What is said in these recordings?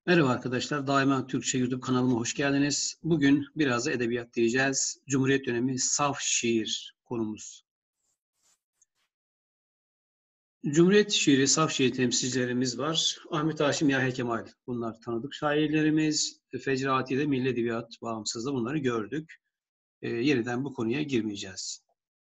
Merhaba arkadaşlar, Daima Türkçe YouTube kanalıma hoş geldiniz. Bugün biraz da edebiyat diyeceğiz. Cumhuriyet dönemi saf şiir konumuz. Cumhuriyet şiiri, saf şiir temsilcilerimiz var. Ahmet Haşim, Yahya Kemal, bunlar tanıdık şairlerimiz. Fecri Atiye'de Milli Edebiyat bağımsızda bunları gördük. Yeniden bu konuya girmeyeceğiz.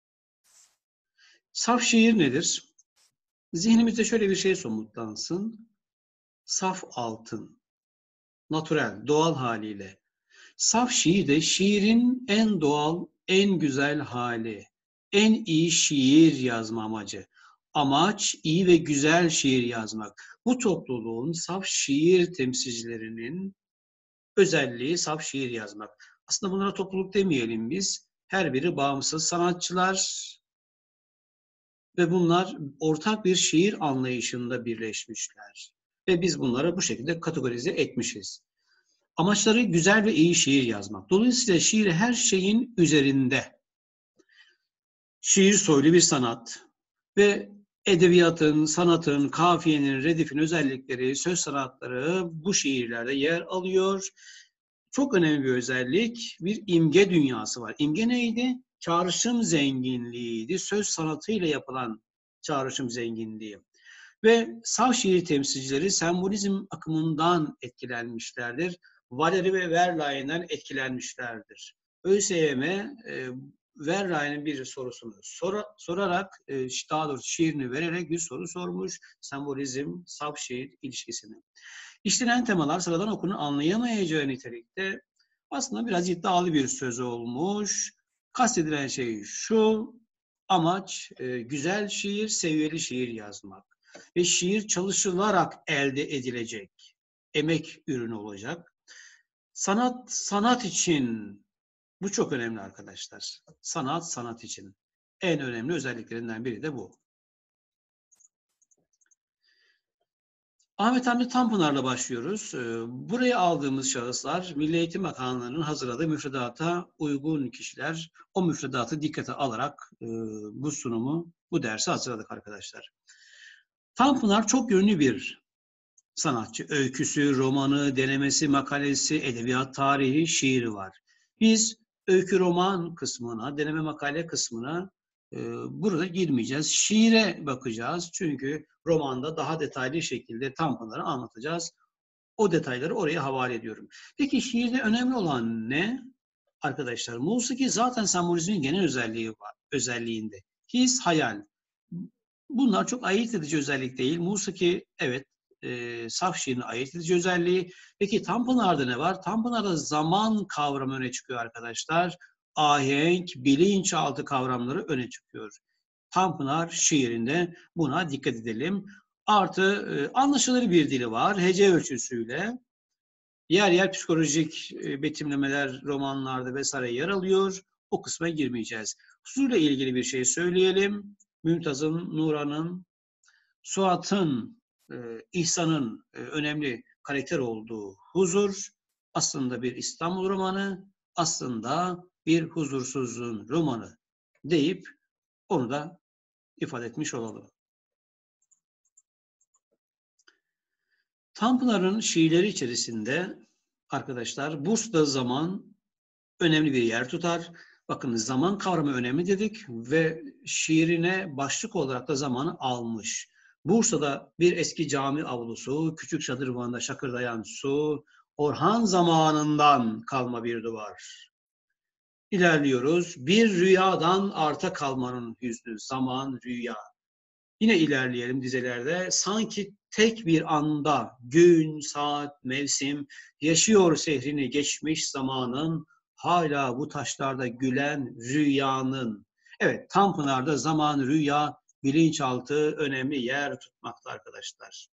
Saf şiir nedir? Zihnimizde şöyle bir şey somutlansın. Saf altın, natürel, doğal haliyle. Saf şiir de şiirin en doğal, en güzel hali, en iyi şiir yazma amacı. Amaç iyi ve güzel şiir yazmak. Bu topluluğun saf şiir temsilcilerinin özelliği saf şiir yazmak. Aslında bunlara topluluk demeyelim biz. Her biri bağımsız sanatçılar ve bunlar ortak bir şiir anlayışında birleşmişler. Ve biz bunları bu şekilde kategorize etmişiz. Amaçları güzel ve iyi şiir yazmak. Dolayısıyla şiir her şeyin üzerinde. Şiir soylu bir sanat ve edebiyatın, sanatın, kafiyenin, redifin özellikleri, söz sanatları bu şiirlerde yer alıyor. Çok önemli bir özellik, bir imge dünyası var. İmge neydi? Çağrışım zenginliğiydi. Söz sanatıyla yapılan çağrışım zenginliği. Ve saf şiir temsilcileri sembolizm akımından etkilenmişlerdir. Valéry ve Verlaine'den etkilenmişlerdir. ÖSYM Verlaine'in bir sorusunu sorarak, daha doğrusu şiirini vererek bir soru sormuş. Sembolizm, saf şiir ilişkisini. İşlenen temalar sıradan okunun anlayamayacağı nitelikte aslında biraz iddialı bir söz olmuş. Kastedilen şey şu, amaç güzel şiir, seviyeli şiir yazmak. Ve şiir çalışılarak elde edilecek, emek ürünü olacak. Sanat için, bu çok önemli arkadaşlar. Sanat için. En önemli özelliklerinden biri de bu. Ahmet Hamdi Tanpınar'la başlıyoruz. Buraya aldığımız şahıslar Milli Eğitim Bakanlığı'nın hazırladığı müfredata uygun kişiler. O müfredatı dikkate alarak bu sunumu, bu dersi hazırladık arkadaşlar. Tanpınar çok yönlü bir sanatçı. Öyküsü, romanı, denemesi, makalesi, edebiyat tarihi, şiiri var. Biz öykü roman kısmına, deneme makale kısmına burada girmeyeceğiz. Şiire bakacağız. Çünkü romanda daha detaylı şekilde Tanpınar'ı anlatacağız. O detayları oraya havale ediyorum. Peki şiirde önemli olan ne? Arkadaşlar, musiki zaten sembolizmin genel özelliğinde. His, hayal. Bunlar çok ayırt edici özellik değil. Musiki, evet, saf şiirin ayırt edici özelliği. Peki Tanpınar'da ne var? Tanpınar'da zaman kavramı öne çıkıyor arkadaşlar. Ahenk, bilinçaltı kavramları öne çıkıyor. Tanpınar şiirinde buna dikkat edelim. Artı anlaşılır bir dili var. Hece ölçüsüyle. Yer yer psikolojik betimlemeler romanlarda vesaire yer alıyor. O kısma girmeyeceğiz. Huzurla ilgili bir şey söyleyelim. Mümtaz'ın, Nuran'ın, Suat'ın, İhsan'ın önemli karakter olduğu Huzur aslında bir İstanbul romanı, aslında bir huzursuzluğun romanı deyip onu da ifade etmiş olalım. Tanpınar'ın şiirleri içerisinde arkadaşlar Bursa'da zaman önemli bir yer tutar. Bakın, zaman kavramı önemli dedik ve şiirine başlık olarak da zamanı almış. Bursa'da bir eski cami avlusu, küçük şadırvanda şakırdayan su, Orhan zamanından kalma bir duvar. İlerliyoruz. Bir rüyadan arta kalmanın hüznü, zaman, rüya. Yine ilerleyelim dizelerde. Sanki tek bir anda gün, saat, mevsim yaşıyor sehrini geçmiş zamanın, hala bu taşlarda gülen rüyanın. Evet, Tanpınar'da zaman, rüya, bilinçaltı önemli yer tutmakta arkadaşlar.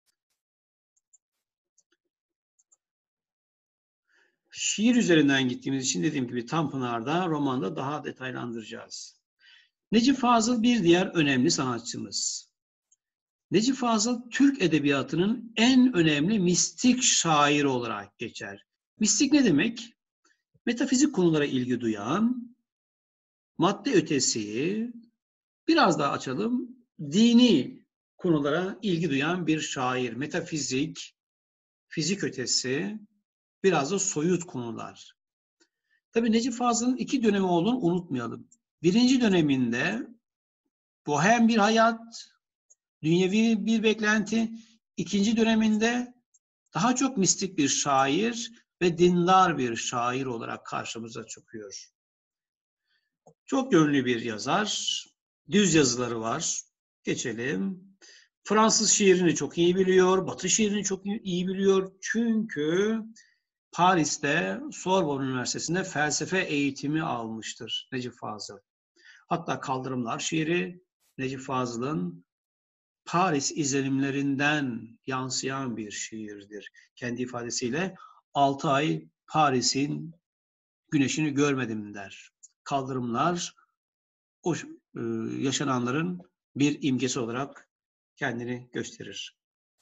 Şiir üzerinden gittiğimiz için dediğim gibi Tanpınar'da, romanda daha detaylandıracağız. Necip Fazıl bir diğer önemli sanatçımız. Necip Fazıl Türk edebiyatının en önemli mistik şairi olarak geçer. Mistik ne demek? Metafizik konulara ilgi duyan, madde ötesi, biraz daha açalım, dini konulara ilgi duyan bir şair. Metafizik, fizik ötesi, biraz da soyut konular. Tabii Necip Fazıl'ın 2 dönemi olduğunu unutmayalım. Birinci döneminde bohem bir hayat, dünyevi bir beklenti. İkinci döneminde daha çok mistik bir şair ve dindar bir şair olarak karşımıza çıkıyor. Çok yönlü bir yazar. Düz yazıları var. Geçelim. Fransız şiirini çok iyi biliyor. Batı şiirini çok iyi biliyor. Çünkü Paris'te Sorbonne Üniversitesi'nde felsefe eğitimi almıştır Necip Fazıl. Hatta Kaldırımlar şiiri Necip Fazıl'ın Paris izlenimlerinden yansıyan bir şiirdir. Kendi ifadesiyle 6 ay Paris'in güneşini görmedim der. Kaldırımlar o yaşananların bir imgesi olarak kendini gösterir.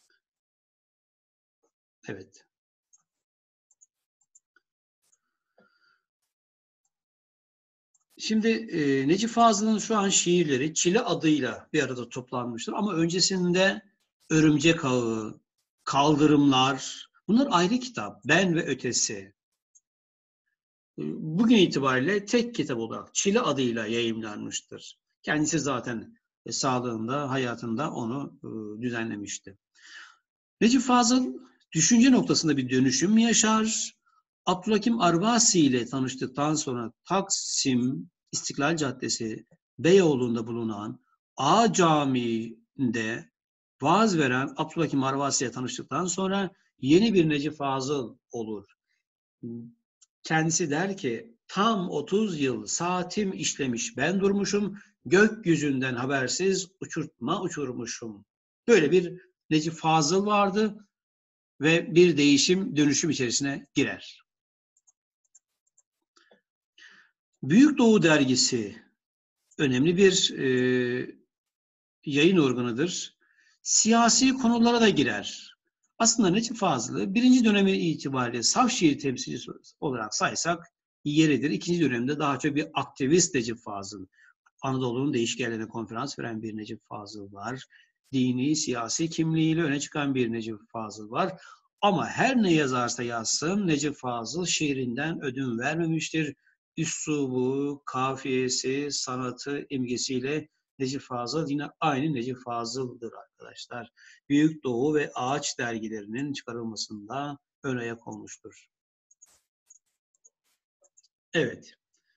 Evet. Şimdi Necip Fazıl'ın şu an şiirleri Çile adıyla bir arada toplanmıştır. Ama öncesinde Örümcek Ağı, Kaldırımlar, bunlar ayrı kitap. Ben ve Ötesi. Bugün itibariyle tek kitap olarak Çile adıyla yayımlanmıştır. Kendisi zaten sağlığında, hayatında onu düzenlemişti. Necip Fazıl düşünce noktasında bir dönüşüm yaşar. Abdülhakim Arvasi ile tanıştıktan sonra Taksim İstiklal Caddesi Beyoğlu'nda bulunan A Camii'nde vaaz veren Abdülhakim Arvasi ile tanıştıktan sonra yeni bir Necip Fazıl olur. Kendisi der ki tam 30 yıl saatim işlemiş ben durmuşum, gökyüzünden habersiz uçurtma uçurmuşum. Böyle bir Necip Fazıl vardı ve bir değişim, dönüşüm içerisine girer. Büyük Doğu Dergisi önemli bir yayın organıdır. Siyasi konulara da girer. Aslında Necip Fazıl'ı birinci dönemi itibariyle saf şiir temsilcisi olarak saysak yeridir. İkinci dönemde daha çok bir aktivist Necip Fazıl. Anadolu'nun değişik yerlerine konferans veren bir Necip Fazıl var. Dini, siyasi kimliğiyle öne çıkan bir Necip Fazıl var. Ama her ne yazarsa yazsın Necip Fazıl şiirinden ödün vermemiştir. Üslubu, kafiyesi, sanatı, imgesiyle Necip Fazıl yine aynı Necip Fazıl'dır arkadaşlar. Büyük Doğu ve Ağaç dergilerinin çıkarılmasında ön ayak olmuştur. Evet.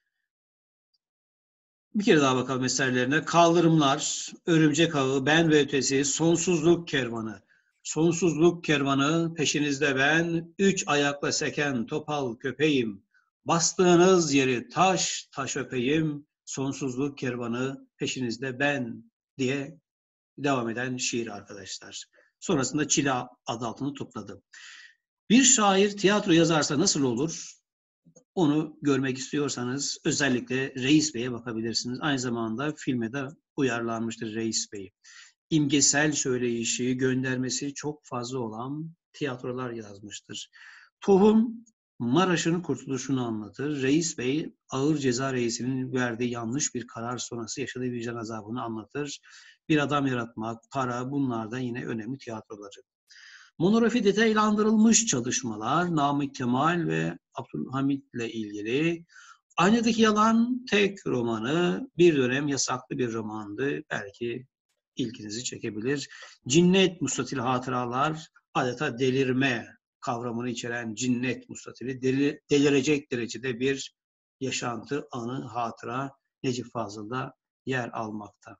Bir kere daha bakalım eserlerine. Kaldırımlar, Örümcek Ağı, Ben ve Ötesi, Sonsuzluk Kervanı. Sonsuzluk kervanı, peşinizde ben, 3 ayakla seken topal köpeğim. Bastığınız yeri taş taş öpeyim, sonsuzluk kervanı, peşinizde ben diye devam eden şiir arkadaşlar. Sonrasında Çile adı altını topladı. Bir şair tiyatro yazarsa nasıl olur? Onu görmek istiyorsanız özellikle Reis Bey'e bakabilirsiniz. Aynı zamanda filme de uyarlanmıştır Reis Bey. İmgesel söyleyişi, göndermesi çok fazla olan tiyatrolar yazmıştır. Tohum Maraş'ın kurtuluşunu anlatır. Reis Bey ağır ceza reisinin verdiği yanlış bir karar sonrası yaşadığı vicdan azabını anlatır. Bir adam yaratmak, para, bunlar da yine önemli tiyatroları. Monografi detaylandırılmış çalışmalar Namık Kemal ve Abdülhamit ile ilgili. Aynadaki Yalan tek romanı bir dönem yasaklı bir romandı. Belki ilginizi çekebilir. Cinnet Mustatil Hatıralar adeta delirme kavramını içeren cinnet mustatili delirecek derecede bir yaşantı, anı, hatıra Necip Fazıl'da yer almakta.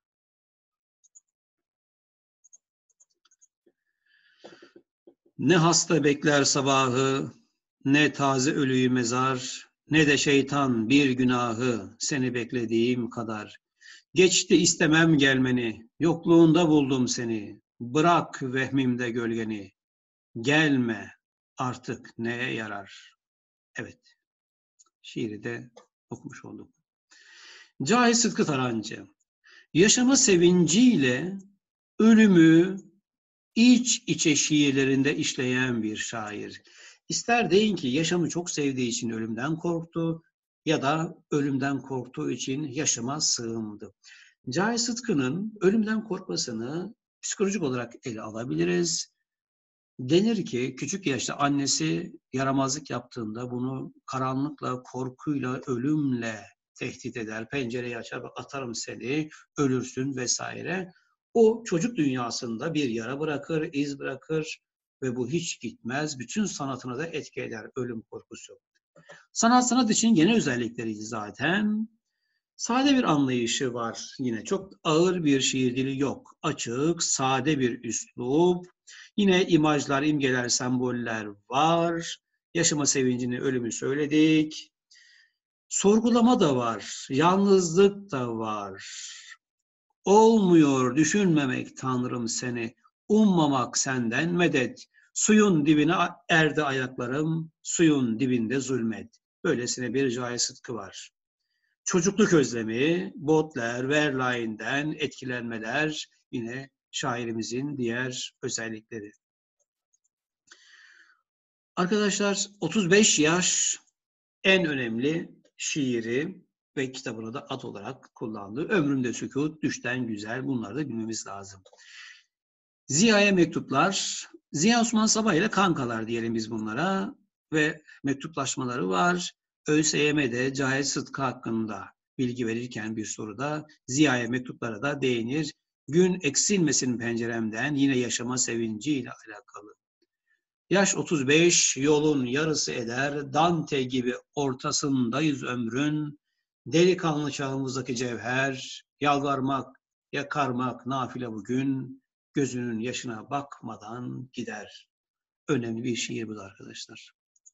Ne hasta bekler sabahı, ne taze ölüyü mezar, ne de şeytan bir günahı seni beklediğim kadar. Geçti istemem gelmeni, yokluğunda buldum seni. Bırak vehmimde gölgeni, gelme artık neye yarar? Evet, şiiri de okumuş olduk. Cahit Sıtkı Tarancı, yaşama sevinciyle ölümü iç içe şiirlerinde işleyen bir şair. İster deyin ki yaşamı çok sevdiği için ölümden korktu ya da ölümden korktuğu için yaşama sığındı. Cahit Sıtkı'nın ölümden korkmasını psikolojik olarak ele alabiliriz. Denir ki küçük yaşta annesi yaramazlık yaptığında bunu karanlıkla, korkuyla, ölümle tehdit eder. Pencereyi açar, atarım seni, ölürsün vesaire. O çocuk dünyasında bir yara bırakır, iz bırakır ve bu hiç gitmez. Bütün sanatına da etki eder ölüm korkusu. Sanat için yeni özellikleri zaten. Sade bir anlayışı var yine. Çok ağır bir şiir dili yok. Açık, sade bir üslup. Yine imajlar, imgeler, semboller var. Yaşama sevincini, ölümü söyledik. Sorgulama da var. Yalnızlık da var. Olmuyor düşünmemek Tanrım seni. Ummamak senden medet. Suyun dibine erdi ayaklarım. Suyun dibinde zulmet. Böylesine bir Cahit Sıtkı var. Çocukluk özlemi, Baudelaire, Verlaine'den etkilenmeler yine şairimizin diğer özellikleri. Arkadaşlar 35 yaş en önemli şiiri ve kitabını da ad olarak kullandı. Ömrümde sükût, düşten güzel, bunları da bilmemiz lazım. Ziya'ya mektuplar, Ziya Osman Sabah ile kankalar diyelim biz bunlara ve mektuplaşmaları var. ÖSYM'de Cahit Sıtkı hakkında bilgi verirken bir soruda Ziya'ya mektuplara da değinir. Gün eksilmesin penceremden yine yaşama sevinciyle alakalı. Yaş 35, yolun yarısı eder, Dante gibi ortasındayız ömrün, delikanlı çağımızdaki cevher, yalvarmak, yakarmak nafile bugün, gözünün yaşına bakmadan gider. Önemli bir şiir bu da arkadaşlar.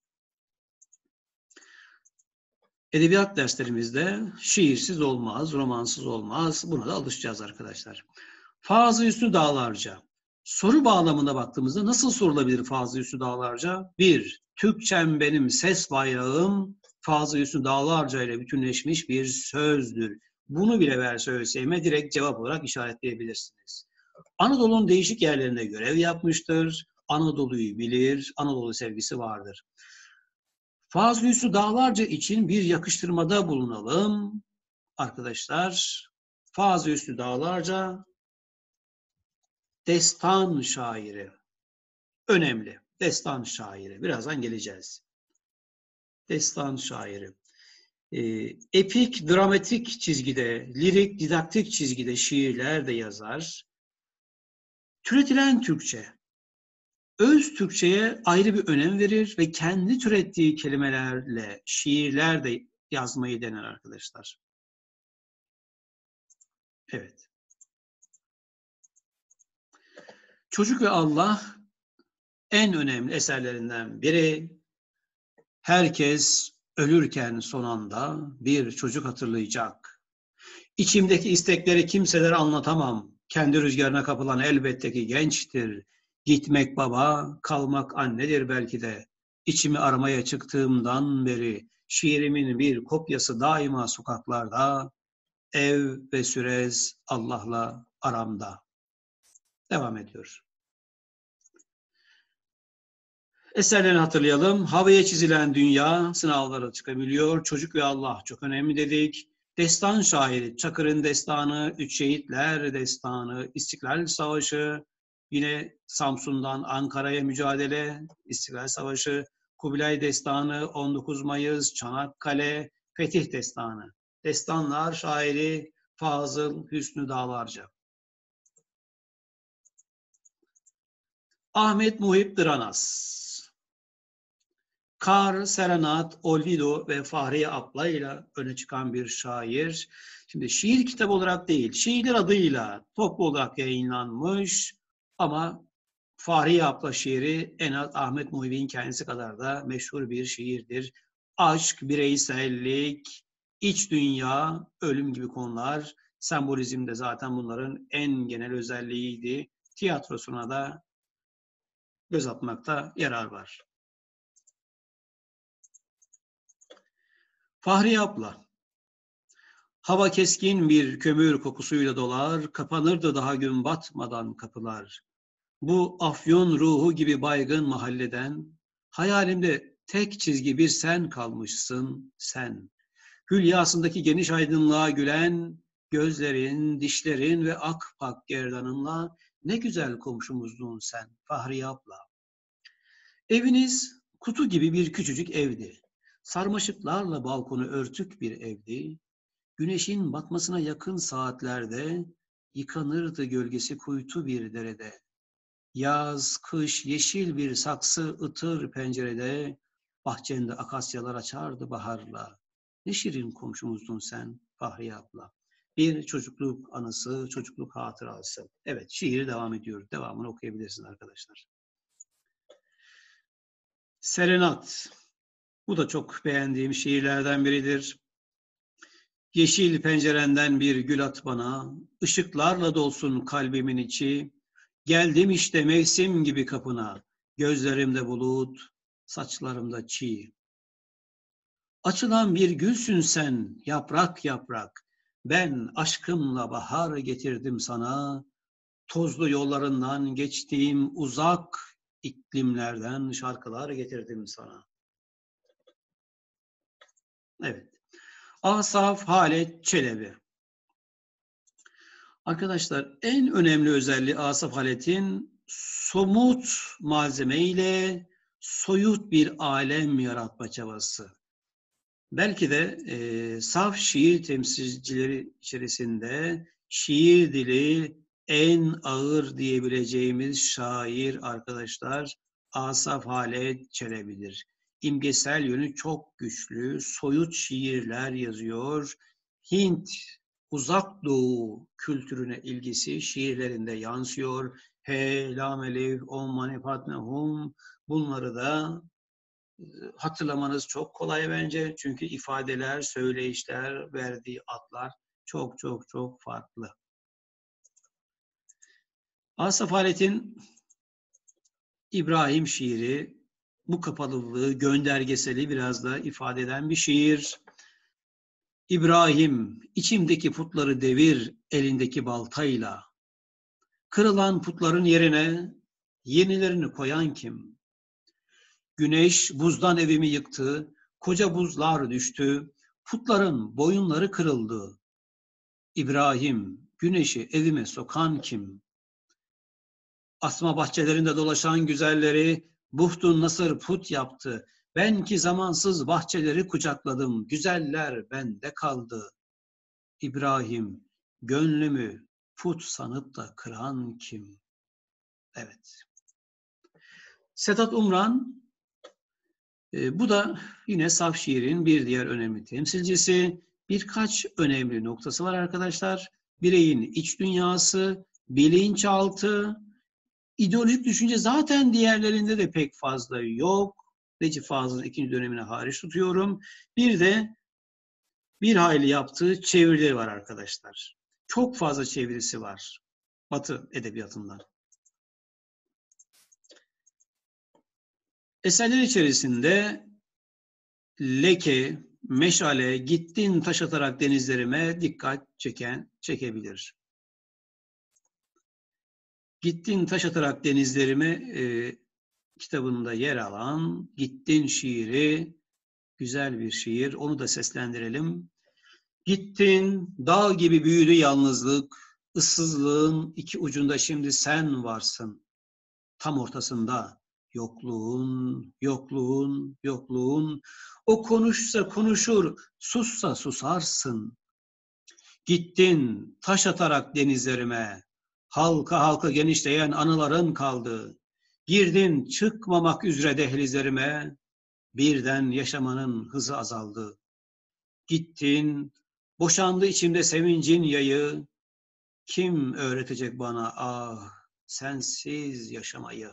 Edebiyat derslerimizde şiirsiz olmaz, romansız olmaz. Buna da alışacağız arkadaşlar. Fazıl Hüsnü Dağlarca. Soru bağlamında baktığımızda nasıl sorulabilir Fazıl Hüsnü Dağlarca? 1. Türkçem benim ses bayrağım, Fazıl Hüsnü Dağlarca ile bütünleşmiş bir sözdür. Bunu bile verse ÖSYM direkt cevap olarak işaretleyebilirsiniz. Anadolu'nun değişik yerlerinde görev yapmıştır. Anadolu'yu bilir, Anadolu sevgisi vardır. Fazıl Hüsnü Dağlarca için bir yakıştırmada bulunalım. Arkadaşlar, Fazıl Hüsnü Dağlarca destan şairi. Önemli. Destan şairi. Birazdan geleceğiz. Destan şairi. Epik, dramatik çizgide, lirik, didaktik çizgide şiirler de yazar. Türetilen Türkçe. Öz Türkçe'ye ayrı bir önem verir ve kendi türettiği kelimelerle şiirler de yazmayı dener arkadaşlar. Evet. Çocuk ve Allah en önemli eserlerinden biri. Herkes ölürken son anda bir çocuk hatırlayacak. İçimdeki istekleri kimselere anlatamam. Kendi rüzgarına kapılan elbette ki gençtir. Gitmek baba, kalmak annedir belki de. İçimi aramaya çıktığımdan beri şiirimin bir kopyası daima sokaklarda. Ev ve sürez Allah'la aramda. Devam ediyor. Eserlerini hatırlayalım. Havaya çizilen dünya sınavlara çıkabiliyor. Çocuk ve Allah çok önemli dedik. Destan şairi, Çakır'ın destanı, Üç Şehitler destanı, İstiklal Savaşı, yine Samsun'dan Ankara'ya mücadele, İstiklal Savaşı, Kubilay destanı, 19 Mayıs, Çanakkale, Fetih destanı. Destanlar şairi Fazıl Hüsnü Dağlarca. Ahmet Muhip Dıranas. Kar, Serenat, Olvido ve Fahriye Abla ile öne çıkan bir şair. Şimdi şiir kitabı olarak değil, şiirler adıyla toplu olarak yayınlanmış ama Fahriye Abla şiiri en az Ahmet Muhib'in kendisi kadar da meşhur bir şiirdir. Aşk, bireysellik, iç dünya, ölüm gibi konular, sembolizm de zaten bunların en genel özelliğiydi. Tiyatrosuna da göz atmakta yarar var. Fahriye Abla. Hava keskin bir kömür kokusuyla dolar, kapanırdı daha gün batmadan kapılar. Bu Afyon ruhu gibi baygın mahalleden, hayalimde tek çizgi bir sen kalmışsın, sen. Hülyasındaki geniş aydınlığa gülen, gözlerin, dişlerin ve akpak gerdanınla ne güzel komşumuzdun sen, Fahriye Abla. Eviniz kutu gibi bir küçücük evdi. Sarmaşıklarla balkonu örtük bir evdi. Güneşin batmasına yakın saatlerde yıkanırdı gölgesi kuytu bir derede. Yaz, kış, yeşil bir saksı ıtır pencerede, bahçende akasyalar açardı baharla. Ne şirin komşumuzdun sen Fahriye abla. Bir çocukluk anısı, çocukluk hatırası. Evet, şiir devam ediyor. Devamını okuyabilirsiniz arkadaşlar. Serenat. Bu da çok beğendiğim şiirlerden biridir. Yeşil pencerenden bir gül at bana, ışıklarla dolsun kalbimin içi. Geldim işte mevsim gibi kapına, gözlerimde bulut, saçlarımda çiğ. Açılan bir gülsün sen, yaprak yaprak. Ben aşkımla bahar getirdim sana. Tozlu yollarından geçtiğim uzak iklimlerden şarkılar getirdim sana. Evet. Asaf Halet Çelebi. Arkadaşlar en önemli özelliği Asaf Halet'in somut malzemeyle soyut bir alem yaratma çabası. Belki de saf şiir temsilcileri içerisinde şiir dili en ağır diyebileceğimiz şair arkadaşlar Asaf Halet Çelebi'dir. İmgesel yönü çok güçlü, soyut şiirler yazıyor. Hint, Uzak Doğu kültürüne ilgisi şiirlerinde yansıyor. He, lam, elif, om, mani, padme, hum bunları da hatırlamanız çok kolay bence. Çünkü ifadeler, söyleyişler, verdiği adlar çok çok çok farklı. Asaf Halet'in İbrahim şiiri bu kapalılığı, göndergeseli biraz da ifade eden bir şiir. İbrahim, içimdeki putları devir elindeki baltayla. Kırılan putların yerine yenilerini koyan kim? Güneş buzdan evimi yıktı, koca buzlar düştü, putların boyunları kırıldı. İbrahim, güneşi evime sokan kim? Asma bahçelerinde dolaşan güzelleri Buhtun Nasır put yaptı. Ben ki zamansız bahçeleri kucakladım, güzeller bende kaldı. İbrahim, gönlümü put sanıp da kıran kim? Evet. Sedat Umran, bu da yine saf şiirin bir diğer önemli temsilcisi. Birkaç önemli noktası var arkadaşlar. Bireyin iç dünyası, bilinçaltı, ideolojik düşünce zaten diğerlerinde de pek fazla yok. Necip Fazıl'ın ikinci dönemini hariç tutuyorum. Bir de bir hayli yaptığı çevirileri var arkadaşlar. Çok fazla çevirisi var Batı edebiyatından. Eserler içerisinde Leke, Meşale, Gittin Taş Atarak Denizlerime dikkat çekebilir. Gittin Taş Atarak Denizlerime kitabında yer alan Gittin şiiri güzel bir şiir. Onu da seslendirelim. Gittin, dağ gibi büyüdü yalnızlık, ıssızlığın iki ucunda şimdi sen varsın. Tam ortasında yokluğun, yokluğun, yokluğun. O konuşsa konuşur, sussa susarsın. Gittin, taş atarak denizlerime, halka halka genişleyen anıların kaldı. Girdin çıkmamak üzere dehlizlerime, birden yaşamanın hızı azaldı. Gittin, boşandı içimde sevincin yayı. Kim öğretecek bana ah sensiz yaşamayı?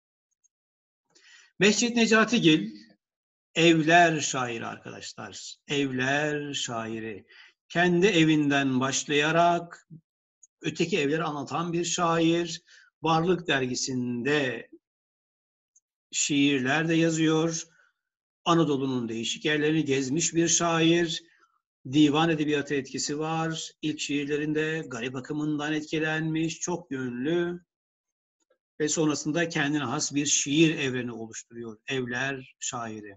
Behçet Necatigil, evler şairi arkadaşlar. Evler şairi. Kendi evinden başlayarak öteki evleri anlatan bir şair. Varlık dergisinde şiirler de yazıyor. Anadolu'nun değişik yerlerini gezmiş bir şair. Divan edebiyatı etkisi var. İlk şiirlerinde garip akımından etkilenmiş, çok yönlü ve sonrasında kendine has bir şiir evreni oluşturuyor. Evler şairi.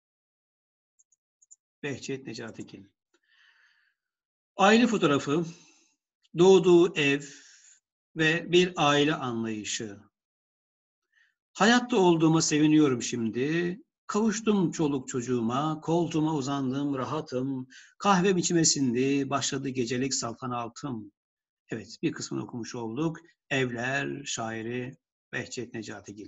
Behçet Necatigil. Aile fotoğrafı, doğduğu ev ve bir aile anlayışı. Hayatta olduğuma seviniyorum şimdi. Kavuştum çoluk çocuğuma, koltuğuma uzandım, rahatım. Kahvem içime sindi, başladı gecelik saltanatım. Evet, bir kısmını okumuş olduk. Evler, şairi Behçet Necatigil.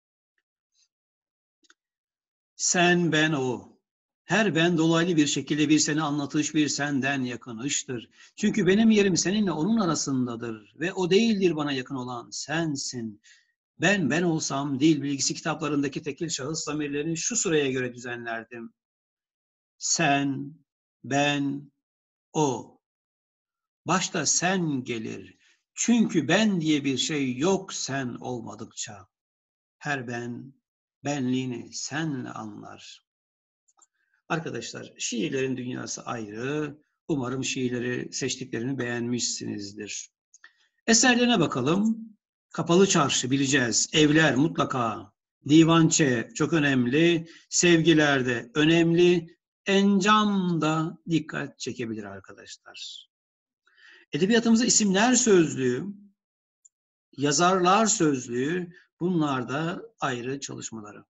Sen, ben, o. Her ben dolaylı bir şekilde bir seni anlatış, bir senden yakınıştır. Çünkü benim yerim seninle onun arasındadır ve o değildir bana yakın olan sensin. Ben olsam dil bilgisi kitaplarındaki tekil şahıs zamirlerini şu sıraya göre düzenlerdim. Sen, ben, o. Başta sen gelir. Çünkü ben diye bir şey yok sen olmadıkça. Her ben, benliğini senle anlar. Arkadaşlar, şiirlerin dünyası ayrı. Umarım şiirleri seçtiklerini beğenmişsinizdir. Eserlerine bakalım. Kapalı Çarşı bileceğiz. Evler mutlaka. Divançe çok önemli. Sevgiler de önemli. Encam da dikkat çekebilir arkadaşlar. Edebiyatımızda isimler sözlüğü, yazarlar sözlüğü, bunlar da ayrı çalışmaları.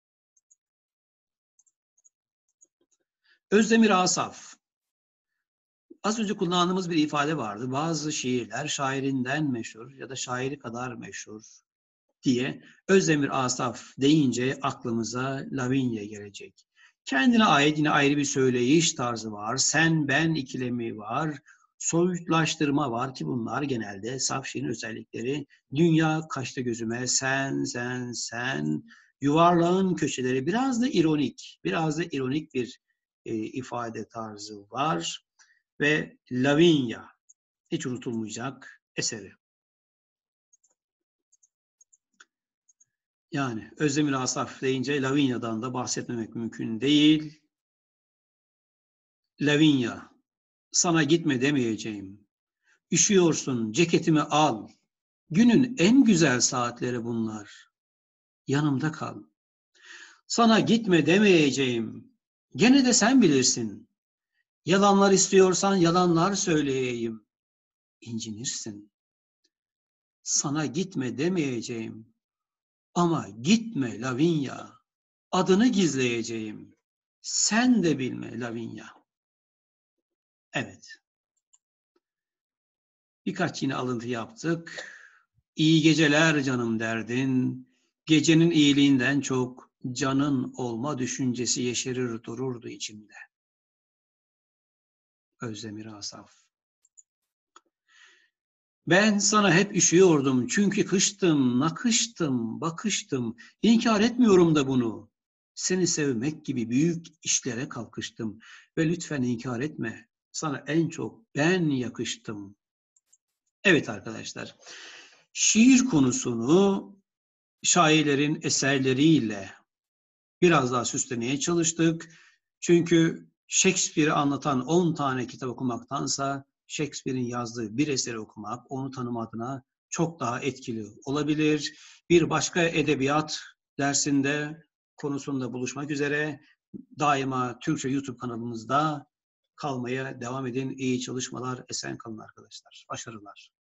Özdemir Asaf. Az önce kullandığımız bir ifade vardı. Bazı şiirler şairinden meşhur ya da şairi kadar meşhur diye. Özdemir Asaf deyince aklımıza Lavinia gelecek. Kendine ait yine ayrı bir söyleyiş tarzı var. Sen ben ikilemi var. Soyutlaştırma var ki bunlar genelde saf şiirin özellikleri. Dünya kaçtı gözüme, sen. Yuvarlağın köşeleri biraz da ironik bir ifade tarzı var. Ve Lavinia hiç unutulmayacak eseri. Yani Özdemir Asaf deyince Lavinia'dan da bahsetmemek mümkün değil. Lavinia, sana gitme demeyeceğim. Üşüyorsun, ceketimi al. Günün en güzel saatleri bunlar. Yanımda kal. Sana gitme demeyeceğim. Gene de sen bilirsin. Yalanlar istiyorsan yalanlar söyleyeyim. İncinirsin. Sana gitme demeyeceğim. Ama gitme Lavinia. Adını gizleyeceğim. Sen de bilme Lavinia. Evet. Birkaç yine alıntı yaptık. İyi geceler canım derdin. Gecenin iyiliğinden çok canın olma düşüncesi yeşerir dururdu içimde. Özdemir Asaf. Ben sana hep üşüyordum çünkü kıştım, nakıştım, bakıştım. İnkar etmiyorum da bunu. Seni sevmek gibi büyük işlere kalkıştım. Ve lütfen inkar etme. Sana en çok ben yakıştım. Evet arkadaşlar. Şiir konusunu şairlerin eserleriyle biraz daha süslemeye çalıştık. Çünkü Shakespeare'i anlatan 10 tane kitap okumaktansa Shakespeare'in yazdığı bir eseri okumak onu tanıma adına çok daha etkili olabilir. Bir başka edebiyat dersinde konusunda buluşmak üzere daima Türkçe YouTube kanalımızda kalmaya devam edin. İyi çalışmalar, esen kalın arkadaşlar. Başarılar.